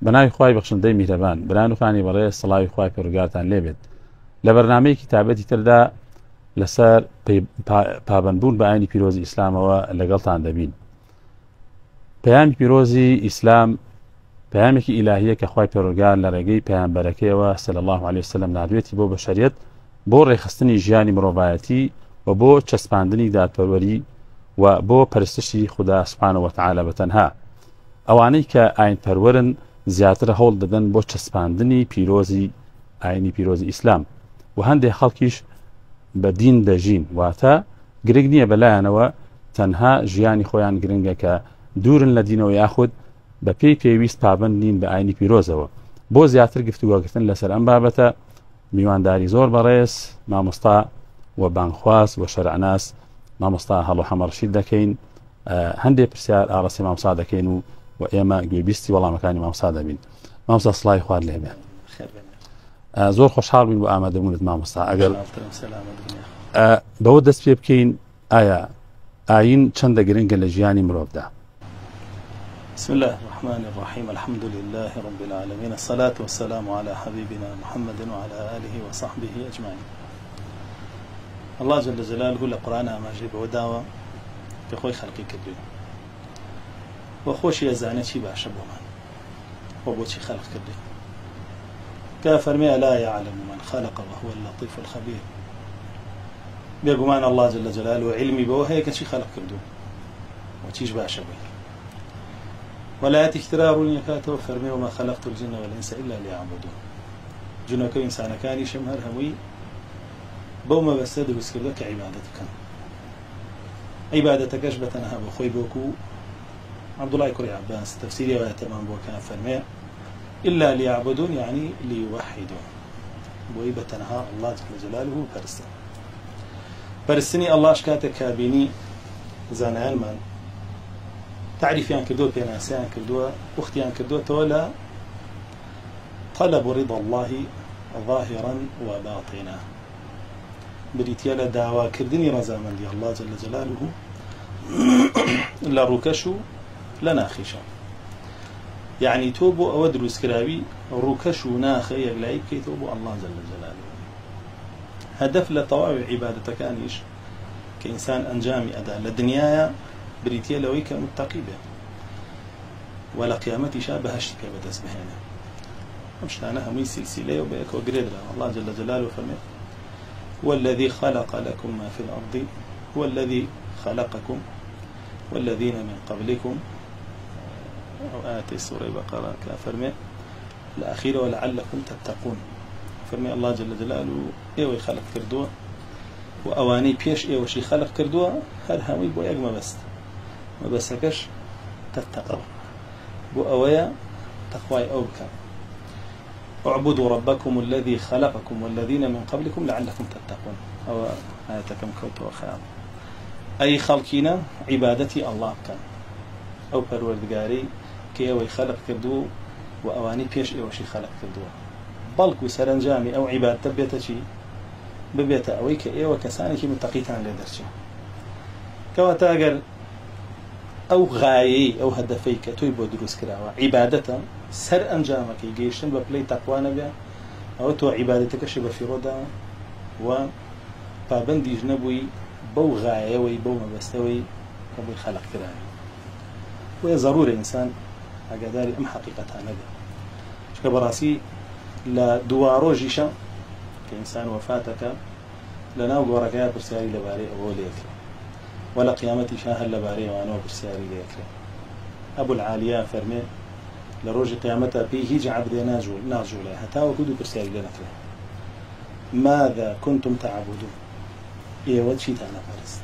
بناوی خوای بەخشندەی میهرەبان بران و خانی بەڕێز سڵاوی خوای پەروەردگارتان لێبێت لە بەرنامەی کتابەتی تردا لەسەر پابەندبوون بە ئاینی پیرۆزی ئیسلامەوە لەگەڵتان دەبین. پەیامی پیرۆزی ئیسلام پەیامێکی ئیلاهیە کە خوای پەروەردگار لە ڕێگەی پەیامبەرەکەیەوە صلی الله عليه وسلم نردوێتی بۆ بەشەریەت بۆ ڕێخستنی ژیانی مرۆڤایەتی و بۆ چەسپاندنی دادپەروەری و بۆ پەرستشی خوددا سوبحانه وتعالى بەتەنها. ئەوانەی کە ئاین پەروەرن زیاتر هەوڵ دەدەن بۆ چەسپاندنی پیرۆزی ئاینی پیرۆزی ئیسلام و هەندێک خەڵکیش بە دین دەژین واتە گرنگ نییە بەلایەنەوە تەنها ژیانی خۆیان گرنگە کە دوورن لە دینەوە یاخود بە پێی پێویست پابند نین بە ئاینی پیرۆزەوە. بۆ زیاتر گفتوگۆکردن لەسەر ئەم بابەتە میوانداری زۆر بەڕێز مامۆستا و بانخواز و شەرعناس مامۆستا هەڵۆ حەمەڕەشید دەکەین هەندێک پرسیار ئاڕاسی مامۆستا دەکەین و ئێمە گوێبیستی وەڵامەکانی مامۆستا دەبین. مامۆستا سڵاوی خوارد لێبێ. زۆر خۆشحاڵ بووین بۆ ئامادەبوونت مامۆستا. ئەگەر بەوە دەست پێ بکەین ئایا ئاین چەندە گرنگە لە ژیانی مرۆڤدا؟ بسم الله الرحمن الرحيم الحمد لله رب العالمين الصلاة والسلام على حبيبنا محمد وعلى آله وصحبه أجمعين. الله جل جلاله لقرآن أماجي بوداوة كخوي خلقي كبير وخوش يزاني شي باشا بومان وبوشي خلق كبير كافرمي لا يعلم من خلق وهو اللطيف الخبير بيقومان الله جل جلاله علمي بوهيك شي خلق كبير وشيش باشا بوهيك ولا تكترار يكاتو فرمي وما خلقت الجن والإنس إلا ليعبدون. جنوك إنسان كان يشمهر هموي بوما بسد وسكردك عبادتك عبادتك أشبتنها بخوي بوكو عبد الله كري عباس تفسيري ويتمام بوكان فرمي إلا ليعبدون يعني ليوحدون بويبتنها الله جل جلاله برسن برسني الله أشكاتك كابيني زانان من تعريفيان كدوه بيناسيان كدوه أختيان كدوه تولا طلب رضا الله ظاهرا وباطنا بريتيالا دعوة كردني رزامن دي الله جل جلاله لا ركشو لا ناخشا يعني توبو أو دروس كرابي ركشو ناخي يقلعي كي توبو الله جل جلاله هدف لطوابع عبادتك أنيش كإنسان أنجامي أداء للدنيا بريتيا لويك متقيبة ولا قيامتي شابه هشتك بدس بهنا مشتانا همي سلسلة وبيك وقريد الله جل جلاله فرمي هو الذي خلق لكم ما في الأرض هو الذي خلقكم والذين من قبلكم أو آتي سورة بقرة كافرمي الأخيرة ولعلكم تتقون فرمي الله جل جلاله إيوه خلق كردوه وأواني بيش إيوه شي خلق كردوه هل همي بو يقما بس ما بسكش تتقوا بو أويا تقواي أوبكا اعبدوا ربكم الذي خلقكم والذين من قبلكم لعلكم تتقون أو آياتكم كوت وخيام أي خلقنا عبادتي الله كان أو پروردگاري كي أوي خلق كردو وأواني بيش أو شي خلق كردو بلكو سرنجامي أو عبادة بيتشي ببيت أوي كي أو كساني كي متقيتان لدرشي كواتا أقل أو غاية أو هدفيك توي بودروس كراوة عبادة سر أنجامك يجيشن ببلي تقوانا بيا أو تو عبادتك شبه في رودا و بابندي جنبوي بو غاية وي بو مبستوي كبو خلق كراوي وهي ضروري إنسان أقداري أم حقيقتها نبي شكا براسي لدوارو جيشا كإنسان وفاتك لناو قورك يا برسياري لباري أوليك ولا قيامتي شاهل لباري وانو برسياري ليكري أبو العالية فرمي لروج قيامتها بيه هيج عبد ناجو لها هتا وكدو برسياري لنكري ماذا كنتم تعبدون إيه شيء أنا فرست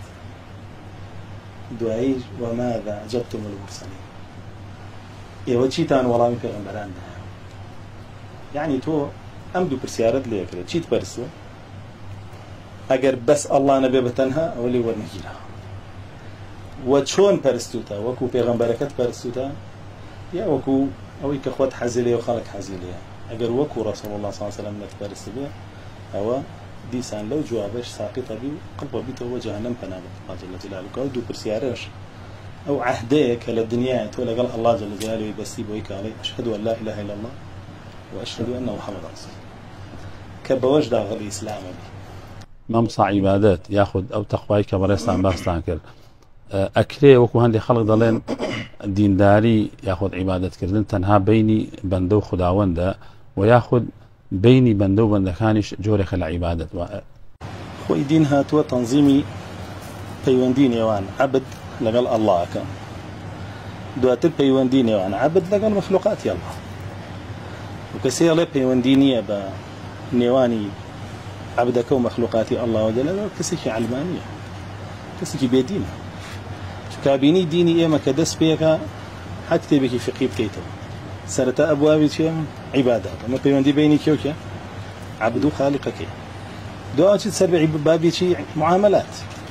دعيج وماذا أجبتم المرسلين إيه شيء أنا والله في غنبران ده يعني تو أمدو برسيارة ليكري شيء برسو أجر بس الله نبي بتنها أولي ورنجيلها وشون برستوتا وكو بيغمبركت برستوتا يا وكو أو كخوات حزيلية وخلق حزيلية أجر وكو رسول الله صلى الله عليه وسلم نتبرستوتا أو ديسان لو جوابش ساقطة بي قلب بيته وجهنم بنابك الله جل جلاله كودو برسيارش أو عهديك للدنيا تقول قال الله جل جلاله بس بويك عليه أشهد أن لا إله إلا الله وأشهد أن محمد رسول كبوجد غير الإسلام ممصع عبادات ياخذ أو تقواي كبرستان باستان كر أكري وكو هندي خلق ضلين دينداري ياخذ عبادات كردن تنها بيني بندو خداوندا وياخذ بيني بندو بندكانش جورك العبادة خوي دين هاتوا تنظيمي بيوندين يوان عبد لقال الله كان دواتر بيوندين يوان عبد لقال مخلوقات يالله وكسير لي بيوندينية بنيواني عبدك ومخلوقاتي الله وجل كسيكي علمانية كسيكي بيدينه كابيني ديني إما كدس بيك حتى بك فقه بكيته سرتا أبوابي شيء عبادات أما بيوندي بيني كيوكي عبدو خالقك دو أجد سر بابي شيء معاملات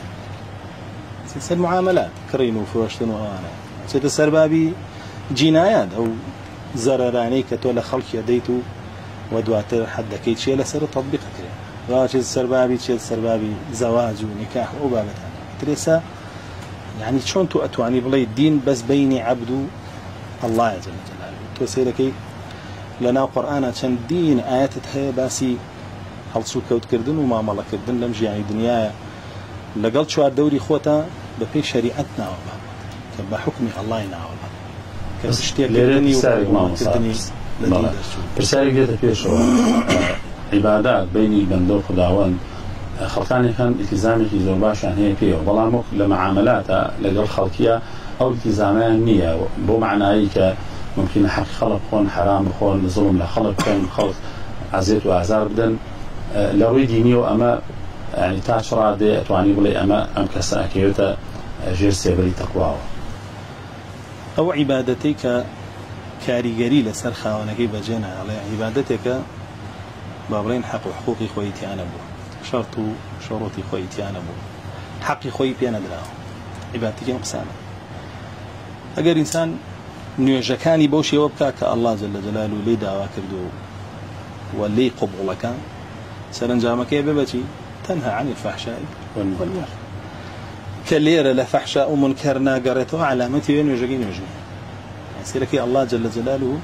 سر معاملات كرينو فوشتن وأنا سر بابي جنايات أو زرراني كتولى خلق يديتو ودواتر حد كيت شيء لسر تطبيق كريم واجد سر بابي شيء سر بابي زواج ونكاح وبابتها تريسا يعني شلون تواني بلي الدين بس بيني عبدو الله جل جلاله توسيركي لنا قرآن كان دين آيات هي باسي هەڵسو کەوتکردن و مامەڵەکردن لەم ژیانی دنیاە لەگەڵ چوار دەوری خۆتە بەپێی شەریعەت ناوە کە بە حکمی ئەڵڵای ناوە کە شتێکردنی وکردنی پرسیارێک دێتە پێشەوە عیبادات بینی بەندە و خوداوەند خەڵکانێکان ئیلتیزامێکی زۆر باشیان هەیە پێوە بەڵام لە معاملاتە لەگەڵ خەڵکیە ئەو ئیلتیزامیان نییە بۆ معنایی کە ممکنە حەق خەڵک بخۆن حرام بخۆن زوڵم لە خەڵک بکەن خەڵک عزیێت و ئازار بدەن لە ڕووی دینی و ئەمە ینی تا چڕا دێ ئەتوانی بڵێ ئەمە ئەم کەسە ئەکەوێتە ژێر سێبەری تەقواوە ئەو عیبادەتەی کە کاریگەری لەسەر خاوەنەکەی بەجێ نایڵێ عیبادەتێکە با بڵێن حەق و حقوقی خۆی تیانە بوو شەرت و شەڕۆتی خۆی تیانە بوو حەقی خۆی پێ نەدراوە عیبادەتێکی ئەم قسانە ئەگەر ئینسان نوێژەکانی بەو شێوە بکات کە ئەڵڵا جەل جەلالوهو لێی داوا کردو و لێی قبوڵەکە سەرنجامەکەی ببەچی تەنها عن الفحشاء والمنکر کە لێرە لە فەحشا و منکەر ناگەڕێتەوە علامەتی وێ نوێژەکەی نوێژنی سیرەکەی ئەڵڵا جەل جەلالوهو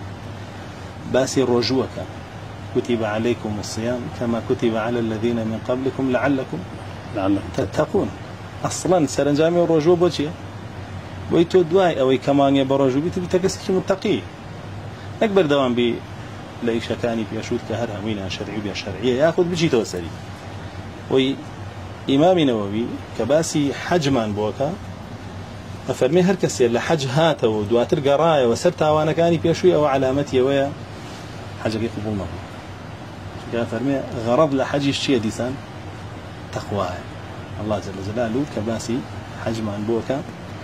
باسی ڕۆژووەکە كتب عليكم الصيام كما كتب على الذين من قبلكم لعلكم تتقون اصلا سرنجامي الرجوع بوچی بۆی تۆ دوای ئەوەی کەمانیە بە ڕۆژوو بیت بیتە کەسێکی متەقی نەک بەردەوام بی لە ئیشەکانی پێشووت کە هەر هەموویان شەرعی و بێ شەرعیە یاخود بچیتەوە سەری وەی ئیمامی نەوەوی کە باسی حەجمان بۆکە ئەفەرمێ هەر کەسێ لە حەج هاتەوە و دواتر گەڕایەوە سەر تاوانەکانی پێشووی ئەوە علامەتی ئەوەیە حەجەکەی قبوڵ نەبوو فرمي غرض لحجيش شيء ديسان تقوى الله جل جلاله كباسي حج من بوكا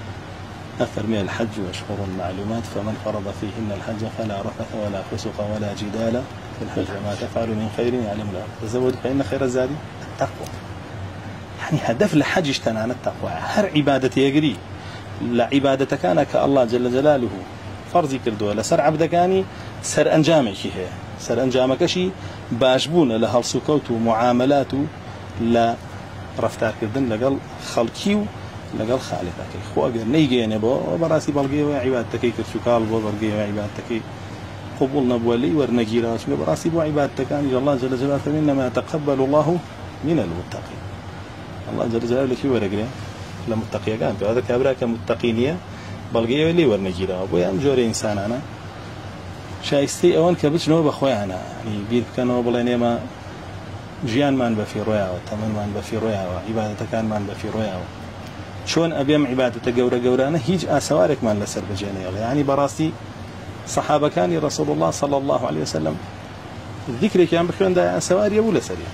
أفرمي الحج وأشهر معلومات فمن فرض فيهن الحج فلا رفث ولا فسق ولا جدال في الحج وما تفعل من خير يعلم الله تزود فإن خير الزاد التقوى يعني هدف الحج عن التقوى هر عبادة يجري لا عبادة كان كالله جل جلاله فرضي كردوه لسر عبدكاني سر أنجامك هي سر أنجامك شيء باشبون لها السكوت ومعاملات لا رفتار كردن لقل خلقيو لقل خالقك خو اگر نيجينه بو براسي بلغي وعبادتك كرسوكال بو بلغي وعبادتك قبول نبولي ورنجيراش براسي بو عبادتك ان الله جل جلاله انما يتقبل الله من المتقين الله جل جلاله لك ورغري لمتقي كان هذا كبرك متقينيه بلغي ولي ورنجيرا بو ام جوري انسان انا شایستی ئەوان کە بچنەوە بە خۆیانە ینی بیر بکەنەوە بڵێن ئێمە ژیانمان بە فیڕۆیاوە تەمەنمان بە فیڕۆیاوە عیبادەتەکانمان بە فیڕۆیاوە چۆن ئەبێم عیبادەتە گەورە گەورانە هیچ ئاسەوارێکمان لەسەر بەجێنەیەڵێ ینی بەڕاستی سەحابەکانی ڕەسوڵ الله صلی الله عليه وسلم ذیکرێکیان بخوێندایە ئاسەواریە بوو لەسەریە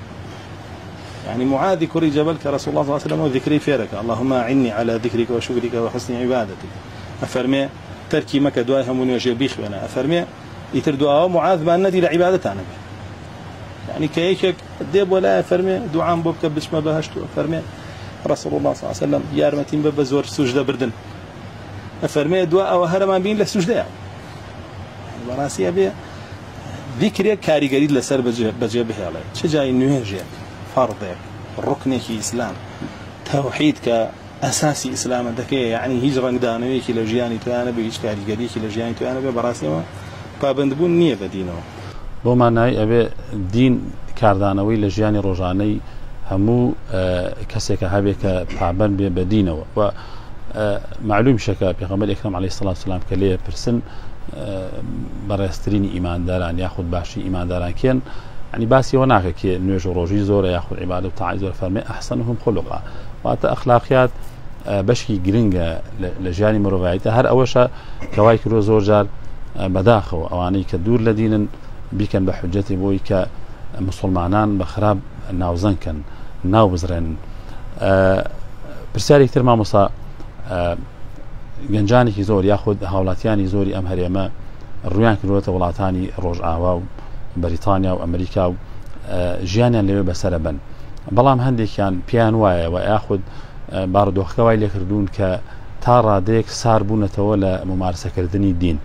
يعني معاذ كري جبل كرسول الله صلى الله عليه وسلم وذكري فيرك اللهم أعني على ذكرك وشكرك وحسن عبادتك أفرمي تركي مكة دعاء همون وجه بيخ وانا أفرمي يتر دعاء معاذ ما ندي لعبادتنا يعني كيك ديب ولا أفرمي دعاء بوبك بسم بهشتو أفرمي رسول الله صلى الله عليه وسلم يارمتين ببزور سجدة بردن أفرمي دعاء وهرمان بين لسجدة يعني براسي أبي ذكرك كاري قريد لسر بجي به عليه شجاي نويجك فرضك ركنك إسلام توحيدك أساسي إسلام دكية يعني هیچ ڕنگدانەوەیەکی لە ژیانی توانە بە هیچ کاریگەریەکی لە ژیانی توانە بێ بەڕاستیەوە پابندبوون نییە بە دینەوە بۆ مانای ئەبێ دین کاردانەوەی لە ژیانی ڕۆژانەی هەموو کەسێکە هەبێ کە پابند بێ بە دینەوە و معلوم شەکە پێغەمبەر ئەکرەم عەلەیهی سەڵات وسەلام کە لێ پرسن بەڕێزترینی ئیمانداران یاخود باشی ئیمانداران کێن يعني باسي هناك كي نوێژ و ڕۆژی زۆر یاخود عیبادە و تاعی زۆر فەرمێ ئەحسەنهم خولوقا واتە ئەخلاقیات بەشکی گرنگە لە ژیانی مرۆڤایەتە هەر ئەوەشە کەوای کرۆ زۆر جار بەداخەوە ئەوانەی کە دوور لە دینن بیکەن بە حجەتی بۆی کە مسلمانان بە خراپ ناوزەنکەن ناو بزرێنن پرسیارێک تر مامۆستا گەنجانێکی زۆر یاخود هاوڵاتیانی زۆری ئەم هەرێمە ڕویان کردوێتە وڵاتانی ڕۆژئاوا و بەریتانیا و ئەمریکا و ژیانیان لەوێ بەسەرە بن بەڵام هەندێکیان پیان وایە و یاخود بارودۆخەکەوای لێکردوون کە تا ڕادەیەک سار بوونەتەوە لە ممارسەکردنی دین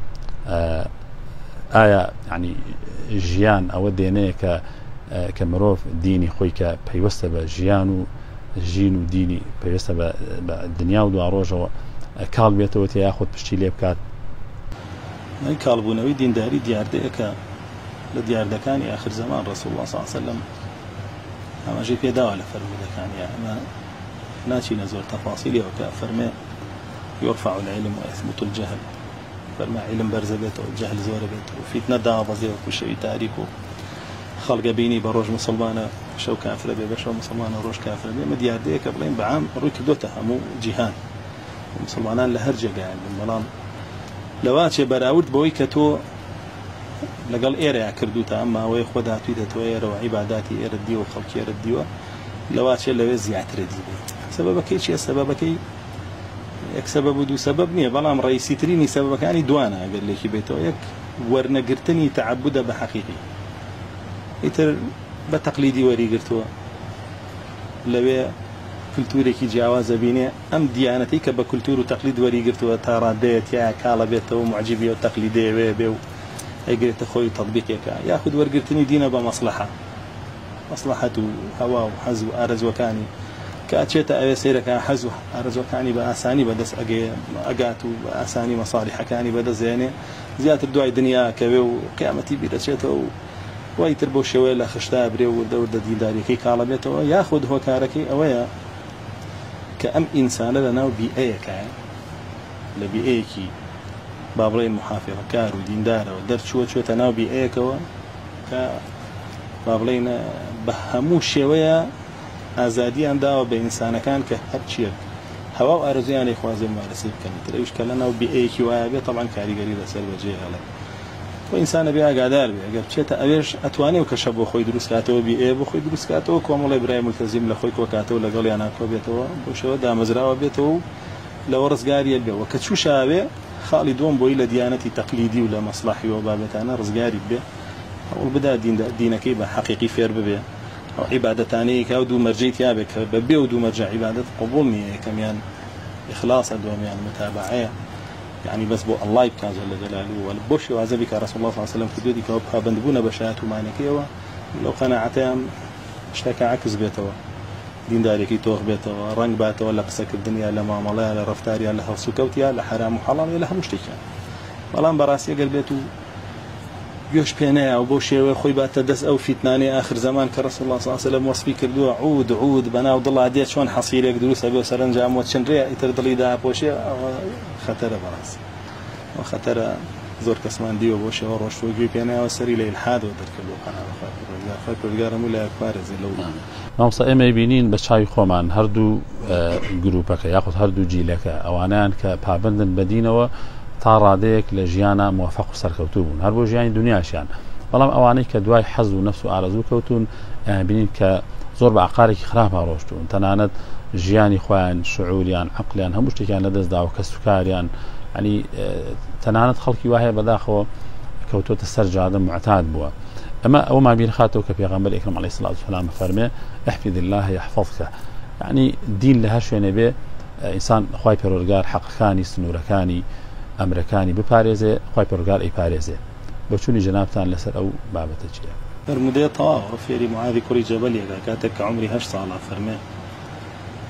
ئایا ینی ژیان ئەوە دێنەیە کە مرۆڤ دینی خۆی کە پەیوەستە بە ژیان و ژین و دینی پەیوەستە بە دنیا و دوا ڕۆژەوە کاڵ بێتەوە تێ یاخود پشتی لێ بکات کاڵبوونەوەی دینداری دیاردەیەکە لە دیاردەکانی آخر زمان رسول الله صلی الله عليه وسلم ئەمەژەی پێداوە لە فەرمودەکانی ئەمە ناچینە زۆر تەفاسیلەوە کە فەرمێ يرفع العلم ويثبت الجهل فەرمە علم بەرزە بێتەوە جەهل زۆرە بێتەوە فیتنە دابەزێەوە کوشەوی تاریک و خەڵکە بینی بە ڕۆژ مسلمانە شەو کافرە بێ بە شەو مسلمانە ڕۆژ کافرە بێ ئەمە دیاردەیەکە بڵێن بەعام ڕووی کردوتە هەموو جیهان مسلمانان لە هەر جێگایان بەڵام لەوا چێ بەراورد بەوەی کە تۆ لەگەڵ ئێرەیە کردوتە ئەم ماوەی خۆ داتوویدەتەوە ئێرەوە عیباداتی ئێرە دیوە و خەڵکی ئێرە دیوە لەوا چێ لەوێ زیاترە دی بێت سەبەبەکەی چییە سەبەبەکەی یەک سەبەب و دوو سەبەب نییە بەڵام ڕئیسیترینی سەبەبەکانی دوانە ئەگەر لێکی بێتەوە یەک وەرنەگرتنی تەعەبودە بە حەقیقی ئیتر بە تەقلیدی وەریگرتووە لەوێ کولتورێکی جیاوازە بینێ ئەم دیانەتی کە بە کولتور و تەقلید وەریگرتووە تا ڕادەیەت یا کاڵە بێتەوە معجیبی و تەقلیدێوێ بێ و ئەیگرێتە خۆی تەطبیقێکە یاخود وەرگرتنی دینە بە مەسلحەت و هەوا و حەز و ئارەزوەکانی کە ئەچێتە ئەوێ سەیرەکە حەز و ئارەزوەکانی بە ئاسانی بەدەست ئەگات و بە ئاسانی مەساڵیحەکانی بەدەستێنێ زیاتر دوای دنیا کەوێ و قیامەتی بیرەچێتەوە و وای تر بۆ شێوەیە لە خشتا برێ و دەوردە دینداریەکەی کاڵە بێتەوە یاخود هۆکارەکەی ئەوەیە کە ئەم ئینسانە لەناو بیئەیەکایە لە بیئەیەکی با بڵێن محافظەکار و دیندارەوە دەرچووە چوێتە ناو بیئەیەکەوە کە با بڵێن بە هەموو شێوەیە ئازادیان داوە بە ئینسانەکان کە هەرچیەک هەوا و ئارەزویان لێ خوازێ مارەسەی بکەن ترەویش کە لەناو بیئەیەکی وایە بێت طبعاً کاریگەری لەسەر بەجێ هەڵێ بۆ ئینسانە بێ ئاگادار بێ ئەگەر بچێتە ئەوێش ئەتوانێ و کەشە بۆ خۆی دروستکاتەوە بیئێ بۆ خۆی دروستکاتەوە کۆمەڵی برای ملتەزیم لە خۆی کۆکاتەوە لەگەڵیان ناکۆ بێتەوە بۆ شێوە دامەزراوە بێتەوە و لەوە ڕزگاریە بێەوە کە چووشاوێ خاڵی دۆم بۆی لە دیانەتی تەقلیدی و لە مەسلحی و بابەتانە ڕزگاری بێ هەوڵ بدا دینەکەی بە حەقیقی فێر ببێ ئەو عیبادەتانەیە کە دوو مەرجەی تیابێت کە بە بێ و دوو مەرجە عیبادەت قبوڵ نییە یەکەمیان ئیخلاسە دووەمیان متابعەیە يعني بس بو الله بكان جل جلاله والبوش وعزبك رسول الله صلى الله عليه وسلم كدودي كوبها بندبونا بشات ومعنكيوا لو قناعتهم اشتكى عكس بيتوا دين داريكي توخ بيتوا رنگ باتوا ولا قسك الدنيا لما ملا لا رفتاريا لها سكوتيا لحرام وحلال لها مشتكى والله براسي قلبيتو يوش بينا او بو شيوي خوي بات دس او فتناني اخر زمان كرسول الله صلى الله عليه وسلم وصفي كردو عود بنا وضل عديت شلون حصيلك دروس ابي سرنجام وتشنري يتردلي دا بوشي خطر براس وخطر زور كسمان ديو بوشي وروش وجي بينا وسري لي الحاد ودركلو انا فاكر الجار مولا كوارز لو نامسا اما يبينين بشاي خومان هردو جروبك ياخذ هردو جيلك اوانان كبابندن بدينه تا ڕادەیەک لە ژیانە موفق و سەرکەوتوو بوون هەر بۆ ژیانی دنیاشیان بەڵام ئەوانەی کە دوای حەز و نەفس و ئارەزوو کەوتون بینین کە زۆر بە عقارێکی خراپ ڕۆشتون تەنانەت ژیانی خۆیان شعوریان عەقلیان هەموو شتێکیان لەدەستدا و کەسوکاریان ینی تەنانەت خەڵکی وایە بەداخەوە کەوتۆتە سەر جادە معتاد بووە ئەمە ئەومان بیر خاتەوە کە پێغەمبەر ئەکرەم عەلەیهی سەڵات وسەلام فەرمێ احفظ الله يحفظك ینی دین لە هەر شوێنە بێ ئینسان خوای پەروەردگار حەقەکانی سنوورەکانی ئەمرەکانی بپارێزێ خوای پەروەردگار ئەیپارێزێ بۆ چوونی جەنابتان لەسەر ئەو بابەتە چییە فرمودەیە تەواوە فێری معاذی کوڕی جەبەلێکە کاتێک کە عومری 8 ساڵە فەرمێ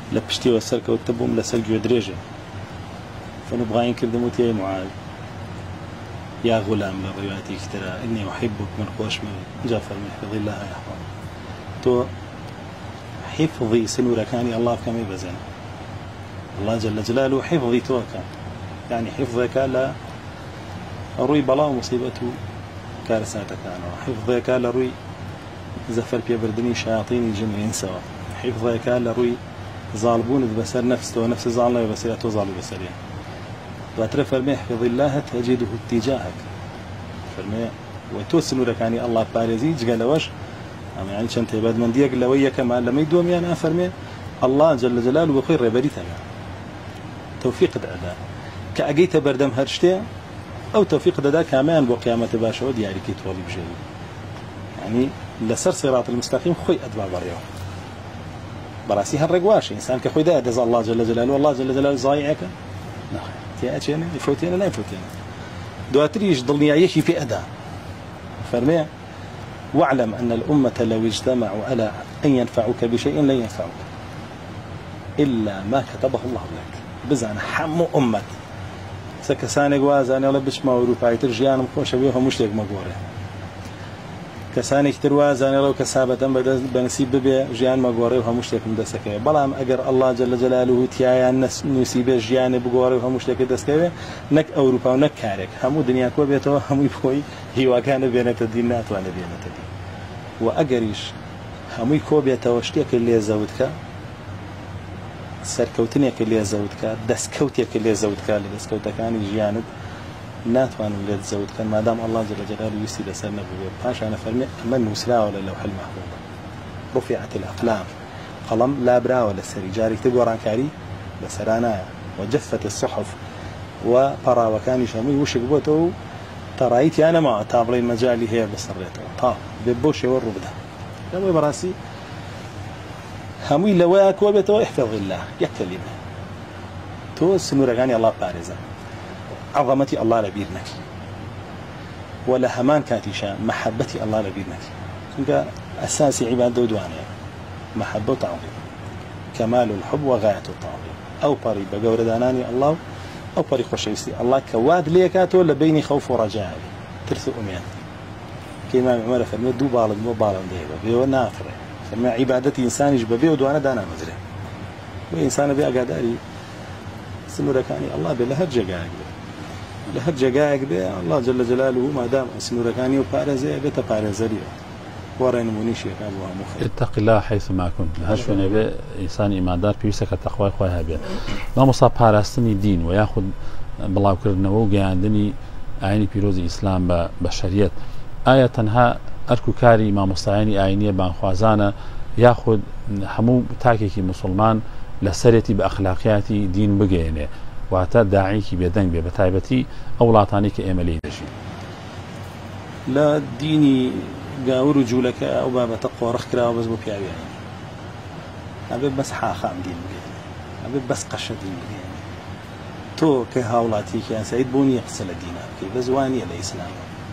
لبشتي وسرك وتبهم لسرق ودريجة فنبغى ينكردم وتي معاذ يا غلام لروايتي كترى إني أحبك من خوش من جافر من حفظ الله يحفظ تو حفظي سنورة كان الله كم يبزن الله جل جلاله حفظي توكا يعني حفظك لا روي بلا مصيبته كارثاتك أنا حفظك لا روي زفر بيبردني شياطين الجن والإنس حفظك لا روي ظالبون بسر نفسه ونفس ظالنا بسيرته ظالب بسريا واترى فرمي احفظ الله تجده اتجاهك فرمي وتوسن ركاني الله بارزي قال وش اما يعني شنت بعد من ديك لويه كما لما يدوم يعني فرمي الله جل جلاله وخير بريتها توفيق الاداء كاجيت بردم هرشتي او توفيق الاداء كمان بقيامه باشو دياري كي تولي بجي يعني لسر صراط المستقيم خوي ادبا بريو براسي هالرقواش انسان كخوي ده الله جل جلاله والله جل جلاله ضايعك تيأتينا يفوتينا لا يفوتينا دواتريش ضلني يعيش في أداء فرمي واعلم أن الأمة لو اجتمعوا على أن ينفعوك بشيء لن ينفعوك إلا ما كتبه الله لك بزعنا حمو أمة سكساني قوازاني ولا بش ما وروباي ترجيان مخوش بيهم مشتاق مقوري كساني كتروازاني لو كسابة بنسيب ببي جيان مقوري وهم مشتاق مدسكي بلام أجر الله جل جلاله تيايا نسيب جيان بقوري وهم مشتاق مدسكي نك أوروبا ونك كارك همو دنيا كو بيتو همو يبوي هي كان بينة الدينات وانا بينة الدين وأجريش همو كو بيتو اشتيك اللي زودك سركوتنيك اللي زودك دسكوتيك اللي زودك اللي دسكوتك كان جيانب ناتوان ولاد زود كان ما دام الله جل جلاله يسيد سنة بوير باش أنا فرمي من وسلا ولا اللوح المحفوظ رفعت الأقلام قلم لا برا ولا سري جاري تقوران كاري بسرانا وجفت الصحف وقرا وكان شامي وش قبوته ترايتي أنا ما تابلي المجالي هي بسريته طاب ببوشي والربده لو براسي همي لواك وبيته احفظ الله يكلمه تو سنورغاني الله بارزه عظمتي الله لبيرنك ولا همان كاتيشا محبتي الله لبيرنك كنت أساسي عبادة ودوانية محبة وتعظيم كمال الحب وغاية التعظيم أو بري بقور داناني الله أو بري خوشيستي الله كواد ليكاتو لبيني خوف ورجاء ترث أميان كما عمر فرمي دو بالغ مو بالغ ديبا بيو نافر فرمي عبادتي إنسان يجببي ودوانا دانا مزري وإنسان بيا قادري سنوركاني الله بلهجة قاعد لهجة قاعد به الله جل جلاله ما دام سنوركاني وبارزة بيت بارزة ورين منيشي كابوها مخير اتق الله حيث ما كنت هرش نبي إنسان إيماندار بيسك التقوى خواه بيه ما مصاب بارستني دين وياخذ بلاو كردنا وقع عندني عيني بيروز إسلام بشريات آية تنها أركو كاري ما مستعيني عينية بانخوازانا ياخذ حمو تاكيكي مسلمان لسريتي بأخلاقياتي دين بقينه واتا داعيكي بيدنگ بي بتايبتي أولاتاني كإيمالي دشي لا ديني قاور رجولك أو بابا تقوى رخكرا وبس بو بيعوي أبي بس حاخام دين بقينه أبي بس قشة دين بقينه تو كهاولاتي كان سعيد بوني يقسل دينك بزواني الإسلام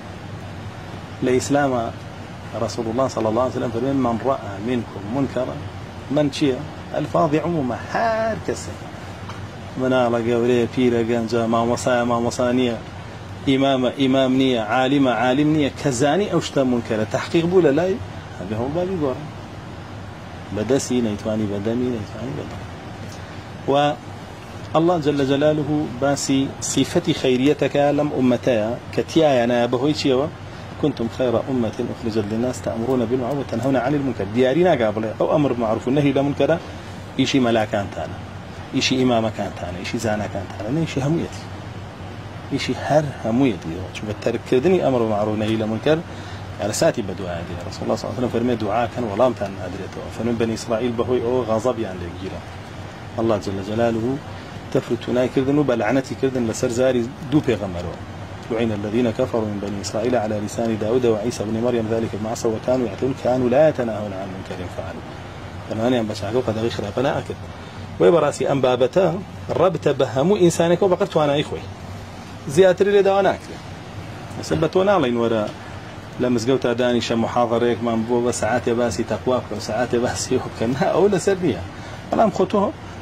الإسلام رسول الله صلى الله عليه وسلم فرمي من رأى منكم منكرا من شيء الفاظ عموما حار كسر منالا قوريه بيرا قنجا ما مصانية إمام نية عالم نية كزاني أوشتا منكرة تحقيق بولا لا هذا هو بابي قرى بدسي نيتواني بدمي نيتواني بدمي والله جل جلاله باسي صفتي خيريتك لم أمتايا كتيايا أنا بهوي كنتم خير أمة أخرجت للناس تأمرون بالمعروف وتنهون عن المنكر ديارنا قابل أو أمر معروف والنهي لا منكر إشي ملاكان تانا إشي إمامة كانت أنا إشي زانا كانت أنا إشي هميتي إشي هر هميتي شوف الترك كردني أمر معروف نهي لا منكر على ساتي بدعاء دي رسول الله صلى الله عليه وسلم فرمي دعاء كان ولا متن أدريته فمن بني إسرائيل بهوي أو غضب يعني لجيرا الله جل جلاله تفرتنا كردن وبلعنتي كردن لسرزاري دو بيغمروا لعن الذين كفروا من بني إسرائيل على لسان داود وعيسى بن مريم ذلك بما عصوا وكانوا يعتدون كانوا لا يتناهون عن منكر فعلوا فمن ينبش عقوق هذا غير فلا أكد ويبراسي أن بابته ربت بهمو إنسانك وبقرت وأنا إخوي زيادة اللي دواناك سبتونا لين وراء لما زقوت أداني شم محاضريك من بوبا ساعات باسي تقواك وساعات باسي وكنا أول سرنية أنا مخطوه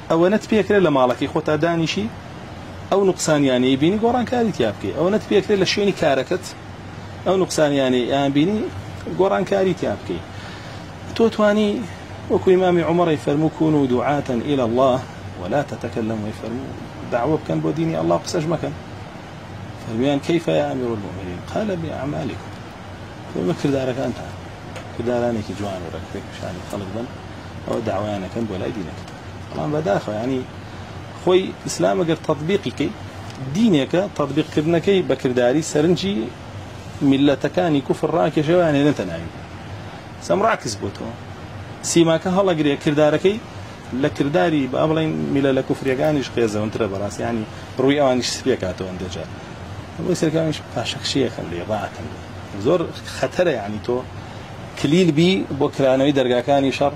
أو نتبيكري لمالك خوتا دانيشي أو نقصان يعني بيني قران كاري تيابكي أو نتبيكري لشيني كاركت أو نقصان يعني بيني قران كاري تيابكي توتواني وكو إمام عمر يفرمو كونوا دعاة إلى الله ولا تتكلموا يفرمو دعوة كان بوديني الله قسج مكان فرميان كيف يا أمير المؤمنين قال بأعمالكم فما كردارك أنت كردارانك جوان وركبك مشان خلق بن أو دعوانا كان ولا دينك طبعا بداخل يعني خوي إسلام أجر تطبيقك دينك تطبيق كرنك بكرداري سرنجي ملتكاني كفر راك جواني أنت نايم سمراكز بوتو سيماك هلا قريه كرداركي لكرداري بأمرين ملا لكفر يجانيش قيزة وانترى براس يعني روي أوانيش سبيكاتو اندجا ويصير كانش باشك شيء خلي ضاعت زور خطرة يعني تو كليل بي بكرانوي درجاكاني شر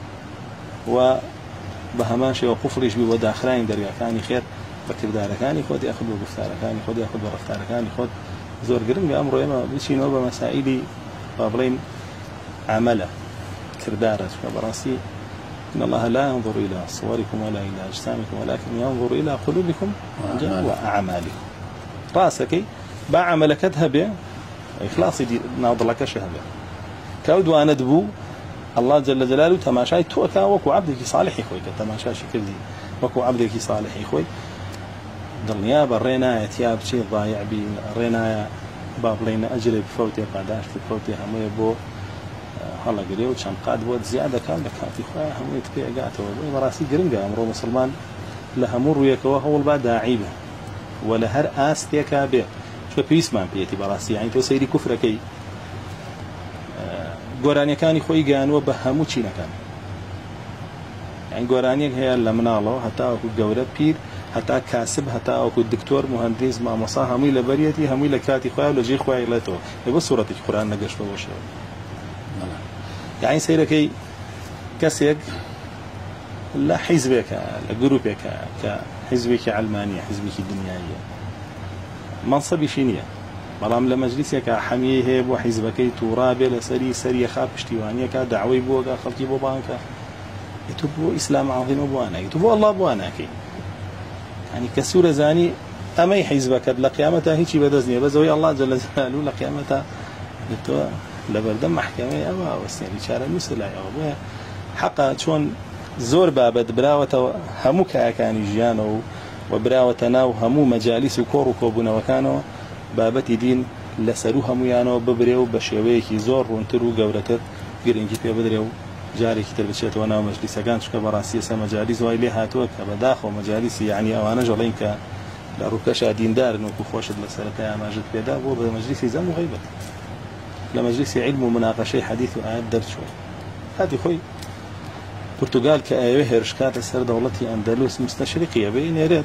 وبهماشي وقفرش بي وداخلين درجاكاني خير بكرداركاني خود ياخذ بغفتاركاني خود ياخذ برفتاركاني خود زور قرن بأمره إما بشي نوبة مسائلي بابلين عمله كردارة براسي إن الله لا ينظر إلى صوركم ولا إلى أجسامكم ولكن ينظر إلى قلوبكم وأعمالكم راسك بعملك تهبه إخلاص دي ناظر لك شهبه كود وأنا دبو الله جل جلاله تماشاي توكا وكو عبدك صالح خوي تماشا شكل دي وكو عبدك صالح خوي ضلنيا برينا يتياب شيء ضايع بي رينا باب لينا أجري بفوتي قاداش بفوتي همي بو هلا قريو كان قاد بود زيادة كان لكاتي خويا همي تبيع قاته براسي قرنقا أمرو مسلمان لهمور وياك وهو البعد عيبه ولا هر آستيك به شو بيسمان بيتي براسي يعني تو سيري كفركي قراني كان خوي جان وبهمو تشينا كان يعني قراني هي لمنا الله حتى أكو جورة بير حتى كاسب حتى أكو دكتور مهندس مع مصاه همي لبريتي همي لكاتي خويا ولا جي خويا لا تو بس صورة القرآن نقش بوشه يعني سيركي كسيك لا حزبك جروبك كحزبك علمانية حزبك دنيائية منصب شينية بلام لمجلسك حميه هيب وحزبك ترابي لسري سري خاب اشتوانية كدعوي بوغا خلقي بوبانك يتبو إسلام عظيم بوانا يتبو الله بوانا كي يعني كسورة زاني أمي حزبك لقيامتها هيك بدزني بزوي الله جل جلاله لقيامتها لبردم محكمة أو وسيلة شارع مسلا أو حقا شون زور بابد براوة همو كأكاني جيانو وبراوة ناو همو مجالس كورو كوبنا وكانوا بابت دين لسرو همو يانو ببريو بشيويكي زور وانترو قورتت قرنجي في بدريو جاري كتر بشيت وانا مجلس كان شكا براسي سا مجالس وايلي هاتوك بداخل مجالس يعني أو أنا جلين ك لروكشا دين دار نوكو خوشد لسرتها ماجد بيدا بو بمجلس زم وغيبت لمجلس علم ومناقشة حديث وآيات درس شوي هذه خوي برتغال كأيوه هرشكات السر دولتي أندلس مستشرقية بين يريد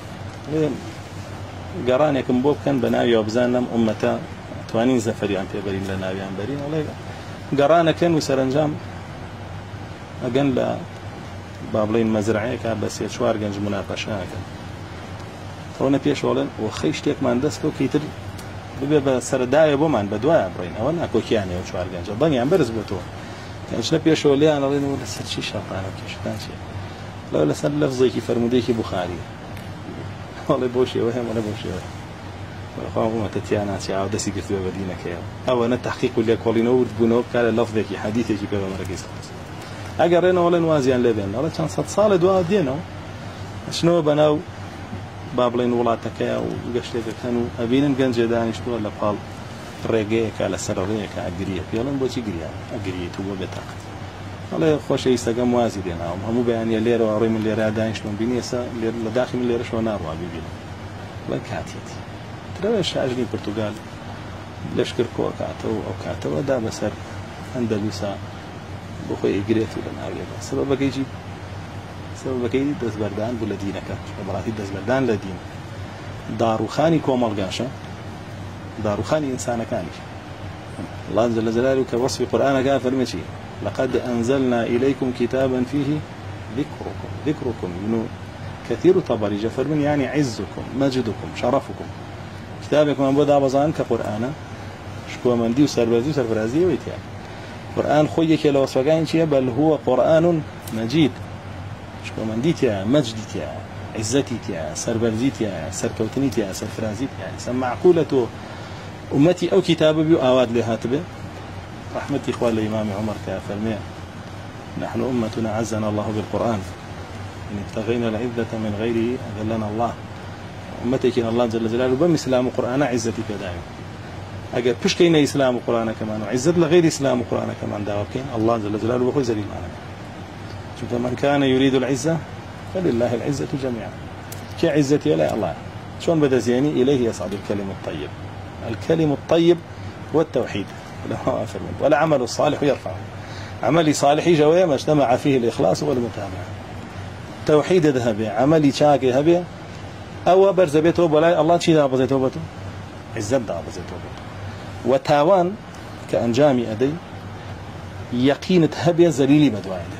قران يكن بوب كان بناوي وبزانم أمتا 80 زفري عن تبرين لناوي عن برين ولا قران كان وسرنجام أجن لا بابلين مزرعية كبس يشوار جنج مناقشة كان تونا بيش ولن وخيشتك ما ندستو كيتر ببي سرداية بومان بدوايا برين أولا كوكياني وشوار جنج ضني عم برز بتوه كانش نبي شغلي أنا لين ولا سر شيء شاطر كيش كان شيء لو لسه لفظي كي فرموديك بخاري والله بوشي وهم ولا بوشي خاوم تتيانا شيء دسي قلت بدينا كيا أو أنا تحقيق ولا كولينو بنوب كان لفظك حديثك كي بما مركز أجرينا ولا نوازيان لبين ولا كان صد صال دوا دينه شنو بناو بابلين ولاتك وقشتك كانوا أبين جنج دانش ولا قال رجع كلا سروري كأجريه يلا بوشي جريه أجريه تو بتاعك الله خوش يستجم وازيدنا هم بيان يلير وعريم اللير دانش من بنيسا لداخل اللير شو نار وابيبين لا كاتيتي ترى أجري برتغال ليش كركو كاتو ودا بسر أندلسا بخوي إجريه ولا ناوي سبب كيجي دز بردان بلدينك براتي دز بردان لدين داروخاني كومال قاشة داروخاني إنسان كانش الله جل جلاله كوصف القرآن قال فرمشي لقد أنزلنا إليكم كتابا فيه ذكركم إنه كثير طبري جفر من يعني عزكم مجدكم شرفكم كتابكم أن بدأ بزان كقرآن شكو من ديو سربرازي ويتيان قرآن خويك لو وصفقين شيء بل هو قرآن مجيد شكومنديتيا مجديتيا عزتيتيا سربرزيتيا سركوتنيتيا سرفرازيتيا يعني معقولة أمتي أو كتاب بيو أواد لهاتبه رحمتي إخوان الإمام عمر كافرمي نحن أمتنا عزنا الله بالقرآن إن ابتغينا العزة من غيره أذلنا الله أمتك إن الله جل جلاله بم إسلام القرآن عزتك دائما أجر بشكينا إسلام القرآن كمان وعزة لغير إسلام القرآن كمان داوكين الله جل جلاله بخوي زليل معنا شوف من كان يريد العزة فلله العزة جميعا كعزتي ولا الله شلون بدا زيني إليه يصعد الكلم الطيب الكلم الطيب هو التوحيد ولا عمل الصالح يرفعه عملي صالح جوية ما اجتمع فيه الإخلاص والمتابعة توحيد ذهبي عملي شاكي ذهبي أو برزبيته ولا الله شيء ذا بزيته بتو عزت ذا بزيته بتو وتاوان كأنجامي أدي يقين ذهبي زليلي بدوائله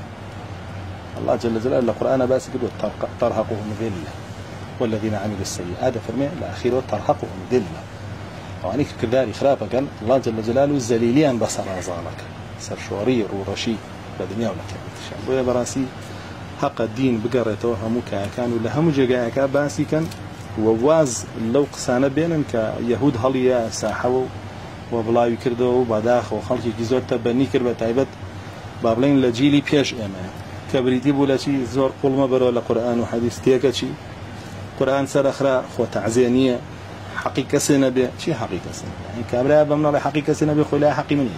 الله جل جلاله القرآن باس قد ترهقهم ذلة والذين عملوا السيئات فرمي الأخير ترهقهم ذلة وعنيك كذلك خرافك الله جل جلاله الزليليان بصر أزالك سر شوري ورشي بدنيا ولا كان بويا براسي حق الدين بقرته همك كانوا لهم جاءك باسي كان وواز لو قسانه بينن كيهود هليا ساحوا وبلا يكردوا بداخ وخلق جزور تبني كربه تايبت بابلين لجيلي بيش اما كبريتي بولا شي زور قول ما برو القران وحديث تيكا شي قران سر اخرى خو تعزينيه حقيقه سنه شي حقيقه سنه يعني كبرى بمن حقيقه سنه بخلا حقي من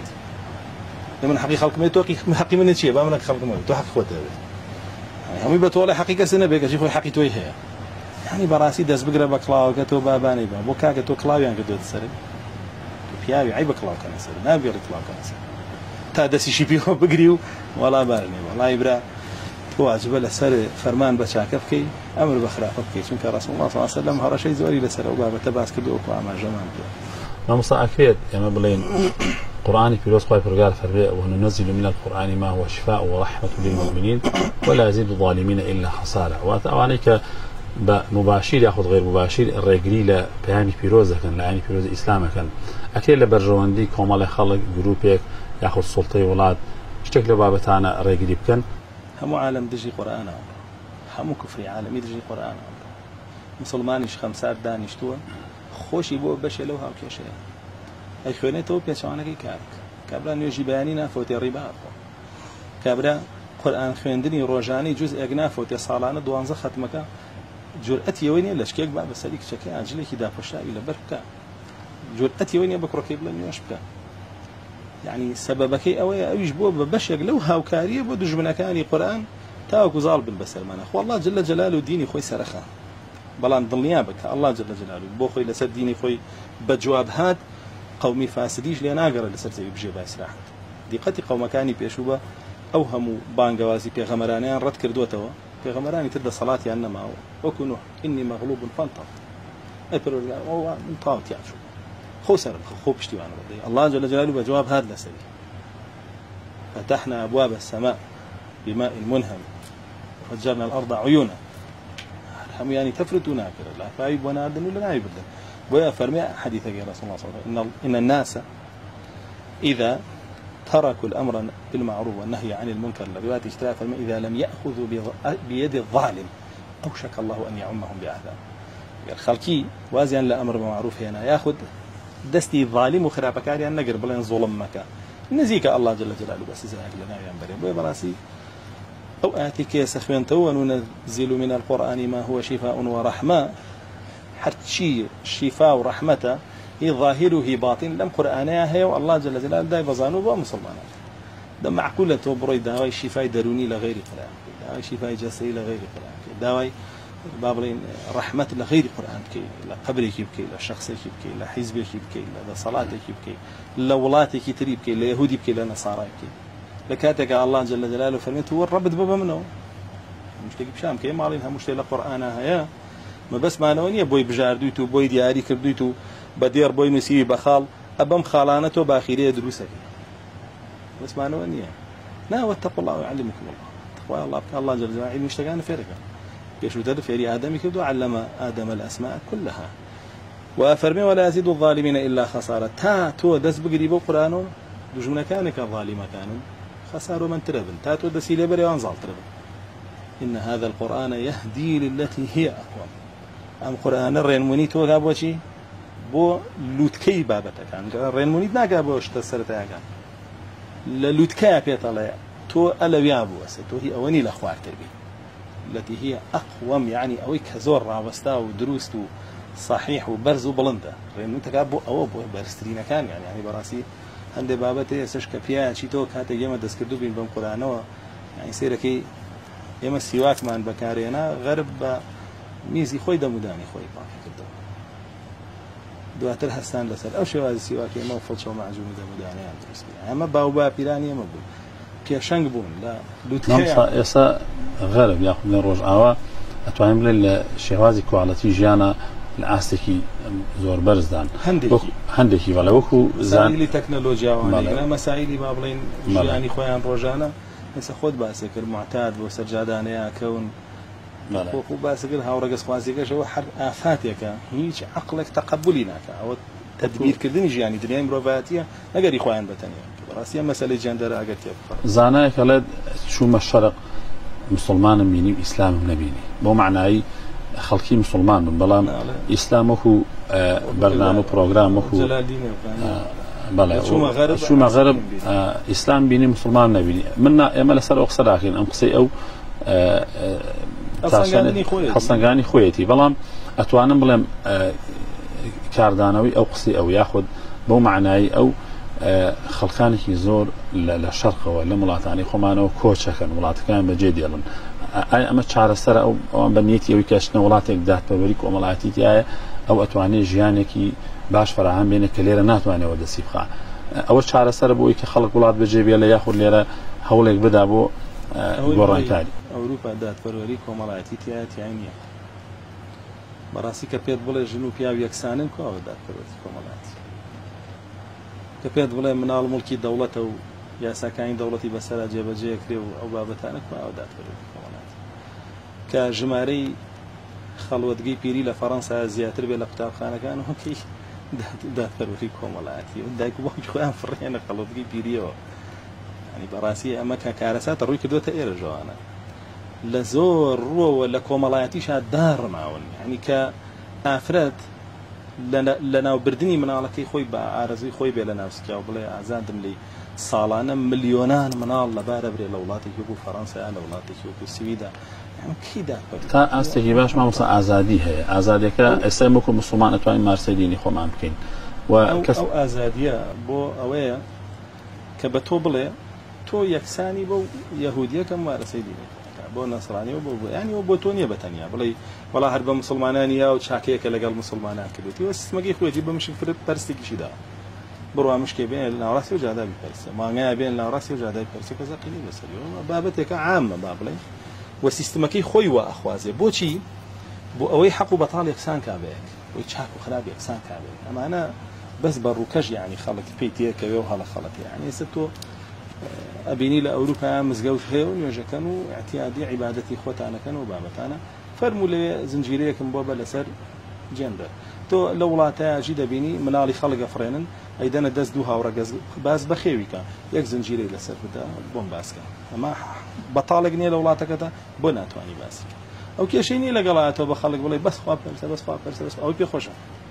لمن حقيقه خلق ما توقي حقي من شي باملك خلق ما تو حق خوته يعني هم يبتوا حقيقه سنه بك شي خو حقي توي هي يعني براسي داس بقرا بكلاو كتو باباني بو كاك تو كلاو يعني كدو تسري بياوي عيب كلاو كان سر ما بير كلاو كان سر تا داسي شي بيو بقريو ولا بارني والله يبرا واجب السر فرمان بشاكفكي امر بخرافكي شنك رسول الله صلى الله عليه وسلم هذا شيء زوري لسر وبابا تباس كدو مع جمال ما مصاكيد يا بلين قرآن في لوس قايف رجال فربيع وننزل من القرآن ما هو شفاء ورحمة للمؤمنين ولا يزيد الظالمين إلا خسارة وأنيك مباشر ياخذ غير مباشر الرجلي لا بياني بيروزة كان لعاني بيروزة إسلام كان أكيد لبرجواندي كوما لخلق جروبيك ياخذ سلطة ولاد اشتكل بابتانا الرجلي بكن هم عالم دجي قرآن هم كفري عالم يدجي قرآن مسلمانش خمسات دانش تو خوش يبو بش له هاو كشيء أي خونة تو بيشانه كي كابرا نيجي بيانينا فوت الربا كابرا قرآن خوندني روجاني جزء أجناف فوت صالانة دوانزة ختمك جرأتي ويني ليش كيك بقى بسالك شكل عجلة كده فشاء إلى بركة جرأتي ويني بكرة كيبلا نيوشبك يعني سببك أو يجبو ببشر لو هاو كاريه بدوج من كاني قرآن تاوك زال بالبسر منا خو الله جل جلاله ديني خوي سرخان بلان ضلنيا بك الله جل جلاله بو خوي لسد ديني خوي بجواب هاد قومي فاسديش لأن أقرأ لسر زي بجي بايسراحت دقتي قوم كاني بيشوبه أوهموا بانجوازي بيغمرانيان رد كردوته بيغمراني تدى صلاتي أنما وكنوح إني مغلوب فانطر أبرر هو انطاوت يعني شو خو سر خو بشتي وانا بدي الله جل جلاله بجواب هذا لسري فتحنا أبواب السماء بماء منهمر وفجرنا الأرض عيونا هم يعني تفرتوا ناكر لا فايب وانا أردن ولا نايب بدن ويا فرمي حديثك يا رسول الله صلى الله عليه وسلم إن الناس إذا تركوا الأمر بالمعروف والنهي عن المنكر الرواية اشتراء فرمي إذا لم يأخذوا بيد الظالم أوشك الله أن يعمهم بعذاب الخلقي وازيان لأمر بالمعروف هنا يأخذ دستي الظالم وخرابك علي أن نقرب لين ظلم مكان نزيك الله جل جلاله بس زاهد لنا ينبري براسي أو آتيك يسخوين تو وننزل من القرآن ما هو شفاء ورحمة حتى شفاء ورحمة ظاهره باطن لم قرآنها هي والله جل جلاله داي بزانو ومسلمان ده معقولة توبري داوي شفاء دروني لغير قرآن داوي شفاء جسدي لغير قرآن داوي بابلين رحمة لغير قرآن كي لا قبرك يبكي لا شخصك يبكي لا حزبك يبكي لا صلاتك يبكي لا ولاتك يبكي لا يهودي يبكي لا نصارى يبكي لكاتك الله جل جلاله فرميت هو الرب بابا منه مش تجيب شام كي مالين هم مش قرآنها يا ما بس ما نوني بوي بجاردويتو بوي دياري كردويتو بدير بوي نسيبي بخال أبم خالانته باخيرية دروسك بس ما نوني لا واتقوا الله ويعلمكم الله تقوى الله بك الله جل جلاله علم مشتغان فرقة يشو تدف يري آدم كدو علم آدم الأسماء كلها وأفرمي ولا يزيد الظالمين إلا خسارة تا تو دس بقريبو قرآنو دجمنا كانك الظالم كانوا خساروا من تربن تا تو دسيلي بري وانزال تربن إن هذا القرآن يهدي للتي هي أقوم. أم قرآن الرينموني توقع بوشي بو لوتكي بابتك عن الرينموني ناقع بوش تسرتها كان للوتكي بيطلع تو ألا بيابو تو هي أوني لأخوار تربي التي هي أقوم يعني أوي كزور رابستا ودروست صحيح وبرز وبلنده رينموني تقابو أو بو برسترين كان يعني براسي عند بابته سشك فيها شيتو كات يوم دسكدو بين بام قرآنه يعني سيركي يوم السواك مان بكارينا غرب ميزي خوي دموداني خوي باقي كده دواتر هستان لسر أو شو هذا السواك ما فلشوا معجون دموداني عند رسمي أما باوبا بيراني ما بقول كيشانج بون لا لوتكي يسا غرب ياخذ من رجعوا أتوهم للشهوازي كوالتي جانا العاستكي زور برزدان هندكي ولا وكو مسائل تكنولوجيا وأنا مسائل بابلين يعني خويان روجانا هسه خود باسكر معتاد وسجادان يا كون خو باسكر هاورقص خوازيك شو حر آفاتك هيج عقلك تقبلينك أو تدبير كردني يعني دنيا مروفاتية نقدر خويان بتانية راسية مسألة جندر أقدر يبقى زاناك لد شو مشرق مسلمان ميني إسلام نبيني مو معناه خلقي مسلمان من بلام إسلامه برنامج برنامجه بلا شو مغرب إسلام بيني مسلمان نبيني منا يملا سر أقصى لكن أمقصي أو حسن خويتي بلام أتوانا بلام كاردانوي أو قصي أو ياخذ بو معناي أو خلقانك يزور للشرق ولا ملاطاني خمانه كوتشا كان ملاط كان بجدي يلن أما شعر السر أو بنيتي أو كاشنا ولاتك ذات بوريك وملاتي تيا أو أتواني جيانك باش فراهم بينك ليرة ناتواني ودسيب خا أول شعر السر بوي كخلق ولات بجيبي ولا ياخذ ليرة هولك بدا بو قران تالي أوروبا ذات بوريك وملاتي تيا تيانية براسي كبيت بولا جنوب يا يكسانن كو ذات بوريك وملاتي كبيت بولا من الملكي دولته يا ساكاين دولتي بسرا جيبجي كريو أو بابتانك ما ذات بوريك وملاتي كجماري خلوتجي بيري لفرنسا زياتر بلا قطار خانه كانوا كي دات بوريك وملاتي ودايك واش خوان فرينا خلوتجي بيريو يعني براسي أما كارثات الروي كدوتا إيرجوانا لزور رو ولا كومالاتي شاد دار معون يعني كافراد لنا وبردني من على كي خوي بعارزي خوي بيلنا وسكيا وبلا عزادم لي صالانه مليونان من الله باربري لولاتي يبو فرنسا لولاتي يبو السويدا يعني كيدا تا استهي باش ما وصل ازادي هي ازادي كا اسمكم مسلمان اتواني مارسيديني خو ما يمكن او ازاديه بو اويا كبتو بلا تو يكساني بو يهوديه كم مارسيديني بو نصراني وبو يعني وبو تونيا بتانيا بلا ولا هرب مسلمانانيا وشاكيك لقال مسلمانان كدوتي وسمجي خوتي بمشي في برستيك شدا بروا مشكي بين النوراسي وجادا بالبرس ما غا بين النوراسي وجادا بالبرس كذا قليل بس اليوم بابتك عامه بابلي وسيستمكي خوي واخوازي بوشي بو اوي حق بطال يكسان كابيك ويتشاك وخراب يكسان كابيك اما انا بس بروكج يعني خلق بيتي كيو هلا خلط يعني ستو ابيني لاوروبا مزقوت هيون يوجا كانوا اعتيادي عبادتي خوتانا كانوا بابتانا فرموا لي زنجيريه كم بابا لسر جندر تو لولاتا جيدا بيني منالي خلق فرينن ايدنا دز دوها ورقز باز بخيويكا يك زنجيري لسر بدا بون باسكا اما بطالقني لولاتك بناتواني باسك او كيشيني لقلاته بخلق والله بس خواب بس او بيخوشا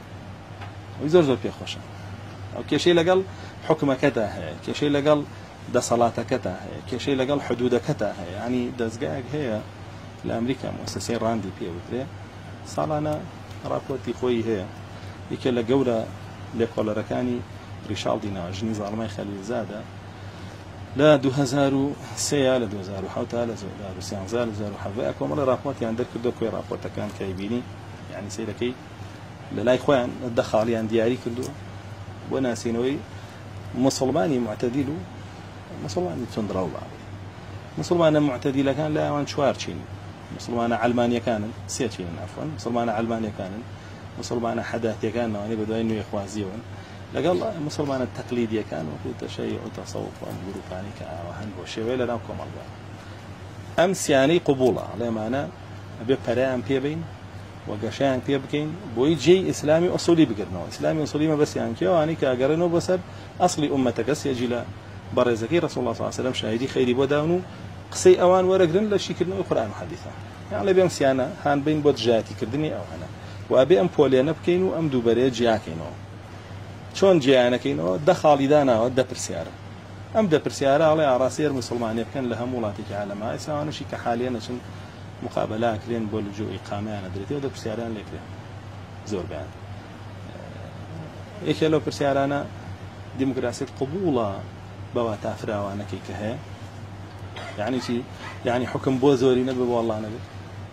ويزور زور بيخوشا او كيشي لقل حكمك كتا هي كيشي لقل ده صلاتك كتا هي كيشي لقل حدودك كتا هي يعني دزقاق هي لامريكا مؤسسين راندي بي وتري صالنا رابورتي خوي هي يكلا جوله لكل ركاني ريشالدينا جني ظالمي خليل زاده لا 2003 لا 2007 لا 2015 لا 2017 كم رابورت يعني درك دو كوي رابورت كان كايبيني يعني سيدكي لا اخوان الدخل عند دياري كله وناسينوي مسلماني معتدل مسلماني تندراو بعض مسلمان معتدل كان لا وان شوارشين مسلمان علمانيا كان سيتشين عفوا مسلمان علمانيا كان مسلمان حداثيا كان يعني بدو انه يخوازيون لقال مسلمان التقليديا كان وفي تشيع وتصوف وامور ثاني كاهن وشويل لكم الله امس يعني قبوله على معنى ببرام بيبين وقشان بيبكين بويجي اسلامي اصولي بقرنو اسلامي اصولي ما بس يعني كيو يعني كاغرنو بسب اصلي امتك سيجي لا برزكي رسول الله صلى الله عليه وسلم شاهدي خيري بداونو قسەی ئەوان وەرەگرن لە شیکردنەوەی قورئان و حەدیثە یان لە بێم سیانە هان بین بۆ دژایەتیکردنی ئەو هەنە وابێ ئەم پۆلێنە بکەین و ئەم دووبەرەیە جیاکەینەوە چۆن جیانەکەینەوە دە خاڵی داناوە دە پرسیارە ئەم دە پرسیارە ئاڵێ ئاڕاستەیەر مسلمانێ بکەن لە هەموو وڵاتێکی عالەما ئێساوانشی کە حالیە نەچن مقابلاکرێن بۆ لجوء ئیقامەیانە دەرێتەوە دە پرسیاران لێکرێن زۆر بیان یەکێ لەو پرسیارانە دیموکراسیت قبوڵە بەوا تافراوانەکەی کە هەیە یعنی چی یعنی حکم بۆ زۆری نەبێ بۆ وەڵڵا نەبێت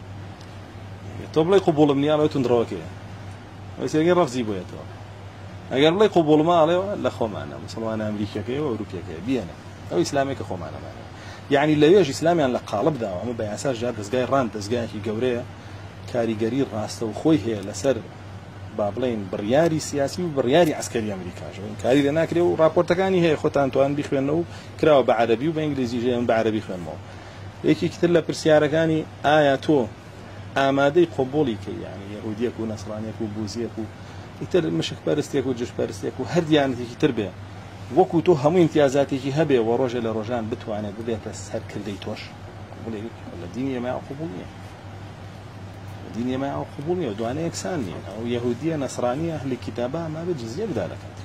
تۆ بڵێ قبوڵم نییە ئەڵێ تونندڕەوەکەیە ئەوسێگەی ڕەفزی بۆیەتەوە ئەگەر بڵێ قبوڵمە ئەڵێەوە لە خۆمانە مسلمانە ئەمریکیەکەیەوە ئەوروپیەکەیە بیەنە ئەو ئیسلامێکە خۆمانەمانە یعنی لەوێژ ئیسلامیان لە قاڵب داوە ئەمە بە یاساش جار دەستگای ڕاند دەستگایەکی گەورەیە کاریگەری ڕاستە و خۆی هەیە لەسەر با بڵێن بڕیاری سیاسی و بڕیاری عسکەری ئەمریکاش کاری لە ناکرێ و راپۆرتەکانی هەیە خۆتان توان بیخوێنەوە و کراوە بە عەرەبی و بە ئینگلیزی ژێن بە عەرەبی خوێنمەوە یەکێکی تر لە پرسیارەکانی ئایا تۆ ئامادەی قبوڵی کە یعنی یەهودیەک و نەسڕانیەک و بوزیەک و ئیتر مشک پەرستێک و جوش پەرستێک و هەر دیانەتێکی تر بێ وەکو تۆ هەموو امتیازاتێکی هەبێ و ڕۆژێ لە ڕۆژان بتوانێت ببێتە سەرکردەی تۆش لە دینی ئێمە قبوڵ نییە دینی ئێمە قبوڵ نییە دوانە یەکسان نییە ئەو یەهودیە نەسڕانیە ئەهلی کیتابە ئەمابێت جزیە بدا لە کاتی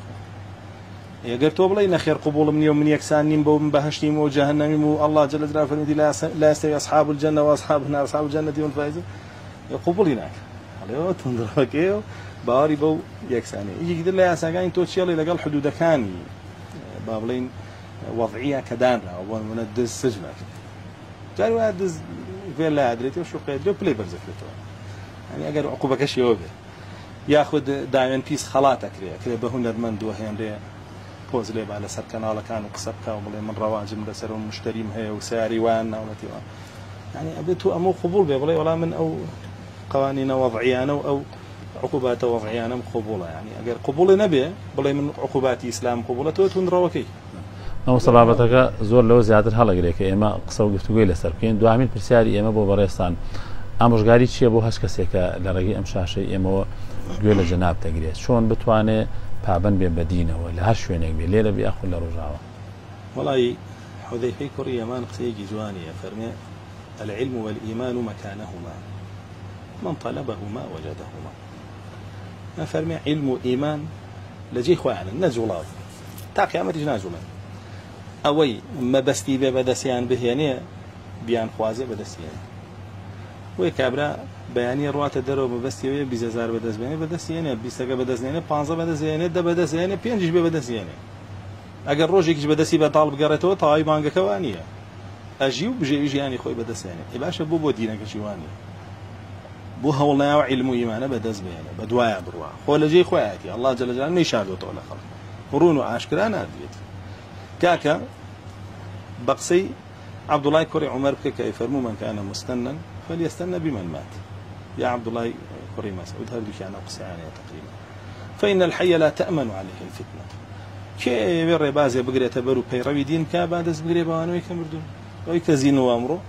ئەگەر تۆ بڵێ نەخێر قبوڵم نییە و من یەکسان نیم بۆ من بەهەشتیم و جەهەنەمیم و الله جل جلاله فەرمووی لا يستوي أصحاب الجنة وأصحاب النار أصحاب الجنة هم الفائزون قبوڵی ناکە ئەڵێەوە تونندڕەوەکەیە باوەڕی بەو یەکسانەیە یەکێکی تر لە یاساکانی تۆ چێڵی لەگەڵ حدودەکانی با بڵێن وەضعیە کە دانراوە بۆ نمونە دز سجنەکە جاری وایە دز فێر لا ئەدرێتەوە شوقەیە درێ پلەی بەرزەکرێتەوە یعنی ئەگەر عقوبەکەشی ئەوە بێ یاخود داوێن پیس خەڵاتەکرێ کرێ بە هونەرمەند دۆهێنرێ پۆز لێ با لەسەر کەناڵەکان و قسە بکە و بڵێ من ڕەواجم لەسەر و مشتریم هەیە و سیاری وایان ناوەتیەوە یعنی ئەبێت تو ئەمە قبوڵ بێ بڵێ وەڵام من ئەو قوانینە وەضعیانە و ئەو عقوباتە وەضعیانەم قبوڵە یعنی ئەگەر قبوڵی نەبێ بڵێ من عقوباتی ئیسلام قبوڵە تۆ تونندڕەوەکەی ئەو سەبابەتەکە زۆر لەوە زیاتر هەڵەگرێت کە ئێمە قسە و گفتوگوی لەسەر بکەین دوامین پرسیاری ئێمە بۆ بەڕێستان ئامۆژگاری چییە بۆ هەچ کەسێکە لە ڕێگەی ئەم شاشەی ئێمەوە گوێ لە جەناب دەگرێت چۆن بتوانێت پابەند بێ بەدینەوە لە هەر شوێنێک بێ لێرە بێ ئەخون لە ڕۆژاوە وەڵی حودەیفەی کوڕی یەمان قسەیەکی جوانیە فەرمێ العلم والإيمان مكانهما من طلبهما وجدهما فەرمێ علم و ئیمان لە جێی خۆیانن نەجوڵاو تا قیامەتیش ناجوڵێن ئەوەی مەبەستی بێ بەدەستیان بهێنێ بیان خوازێ بەدەستیێنێ وی کابرا بەیانی ڕاتە دەرەوە مەبەستیەوەیە 20,000 بەدەستبێنێ بەدەستیێنێ 20 بەدەستێنێ 15 بەدەستێنێ 10 بەدەستێنێ 5 بێ بەدەستێنێ ئەگەر ڕۆژێکیش بەدەستی بەتاڵ بگەڕێتەوە تەواوی مانگەکەوە نییە ئەژی و بژێوی ژیانی خۆی بەدەستێنێ باشە بۆ دینەکەشی وانە بۆ هەوڵناوە علم و ئیمانە بەدەست بێنێ بە دوایە بڕوا خۆ لە جێی خۆیەتی الله جل جلاله نەیشاردوێتەوە لە خەڵک ڕوون و ئاشکرا نادرێت کاکە بە قسەی عەبدوڵای کوڕی عومەر بکە کە فەرموو من کان مستەنًا فليستنى بمن مات يا عبد الله كريم مسعود هذا كان قصيانه تقريبا فإن الحي لا تأمن عليه الفتنة كي بالربازه بقريته برو بيروي دين كابادس بقري بوانوي كمردون وي كزين وامرو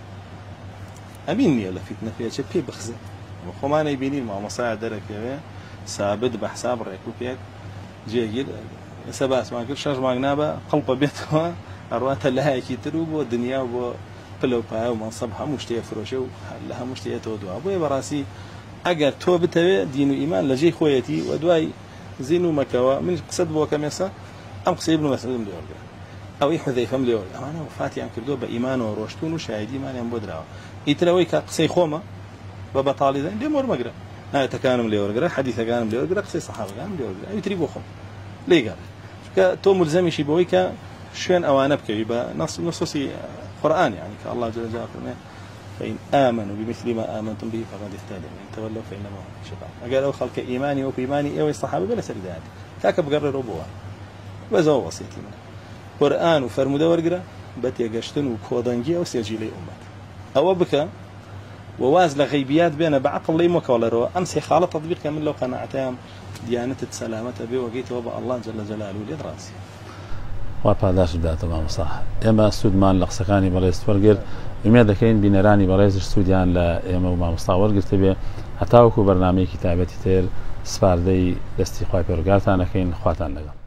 امين يا فتنه فيها شي بي بخزه وخمانه يبيني مع مصاعد درك ثابت بحساب ريكو فيك جيجل سباس ما كل شرج ماغنابه قلب بيته اروات لها كي تروب والدنيا و بلو باو منصب همشتي فروشه لها مشتي تودوا ابو براسي اگر تو بتوي دين وايمان لجي خويتي ودواي زينو مكوا من قصد بو كمسا ام قصي ابن مسعود مليور او حذيفه مليور انا وفاتي عن كردو بايمان وروشتون وشاهدي ما نم بدراو يتلوي كقصي خومه ببطالي ذا دي مور مقرا تكانم مليور قرا حديث كان مليور قرا قصي صحابه كان مليور قرا يتري بوخم لي قال تو ملزم شي بويكا شين اوانب كيبا نصوصي قرآن يعني كالله جل جلاله فإن آمنوا بمثل ما آمنتم به فقد اهتدوا وإن تولوا فإنما هم في شقاق قالوا خلق إيماني وفي إيماني أو الصحابة بلا سرداد كاك بقرر أبوها وزو وصيتي منه قرآن وفرمو دور قرأ بتي قشتن وكودنجي أو سيجي لي أمت أو بك وواز لغيبيات بين بعقل لي مكولروا أمسي خالة تطبيق كامل لو قناعتهم ديانة السلامة به وقيت وبا الله جل جلاله لدراسي وپاداش بدات تمام صح اما سودمان لقسەکانی بەڕێز وەرگرت ئومێد دەکەین بینەرانی بەڕێزش سوودیان لە ئێمە و مامۆستا وەرگرتە بێ هەتاوەکو بەرنامەیەکی تایبەتی تر سپاردەی دەستی خوای پەروەردگارتان دەکەین خواتان لەگەڵ